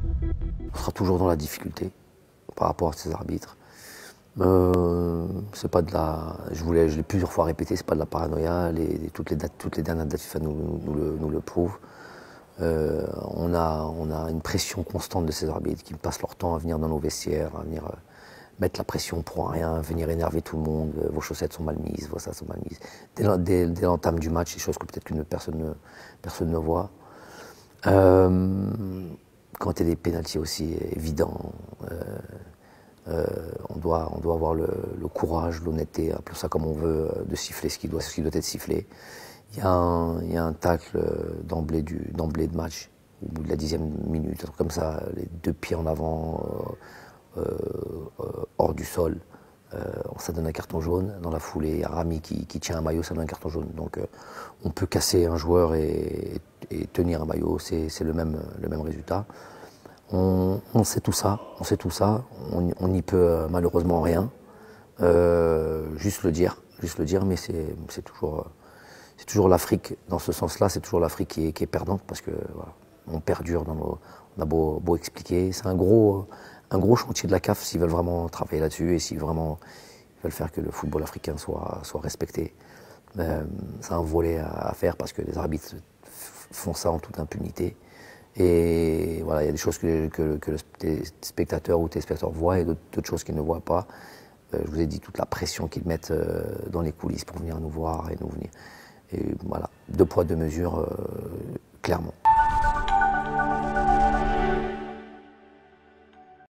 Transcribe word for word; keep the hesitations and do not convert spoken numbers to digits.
On sera toujours dans la difficulté par rapport à ces arbitres. Euh, c'est pas de la, je voulais, je l'ai plusieurs fois répété, c'est pas de la paranoïa. Les, les, toutes, les dates, toutes les dernières dates FIFA nous, nous, nous, le, nous le prouvent. Euh, on, a, on a une pression constante de ces arbitres qui passent leur temps à venir dans nos vestiaires, à venir euh, mettre la pression pour rien, venir énerver tout le monde. Euh, vos chaussettes sont mal mises, vos ça sont mal mises. Dès, dès, dès l'entame du match, des choses que peut-être qu'une personne ne, personne ne voit. Euh, quand il y a des pénaltys aussi évidents. Euh, Euh, on, doit, on doit avoir le, le courage, l'honnêteté, appelons ça comme on veut, de siffler ce qui doit, ce qui doit être sifflé. Il y a un, il y a un tacle d'emblée de match, au bout de la dixième minute, un truc comme ça, les deux pieds en avant, euh, euh, hors du sol. Euh, ça donne un carton jaune. Dans la foulée, il y a Rami qui, qui tient un maillot, ça donne un carton jaune. Donc euh, on peut casser un joueur et, et tenir un maillot, c'est le même, le même résultat. On, on sait tout ça, on sait tout ça, on n'y peut euh, malheureusement rien. Euh, juste le dire, juste le dire, mais c'est toujours, euh, c'est toujours l'Afrique, dans ce sens-là, c'est toujours l'Afrique qui, qui est perdante parce que voilà, on perdure dans nos, on a beau, beau expliquer. C'est un gros, un gros chantier de la C A F s'ils veulent vraiment travailler là-dessus et s'ils vraiment ils veulent faire que le football africain soit, soit respecté. Euh, c'est un volet à, à faire parce que les arbitres font ça en toute impunité. Et voilà, il y a des choses que, que, que les spectateurs ou téléspectateurs voient et d'autres choses qu'ils ne voient pas. Euh, je vous ai dit toute la pression qu'ils mettent euh, dans les coulisses pour venir nous voir et nous venir. Et voilà, deux poids, deux mesures, euh, clairement.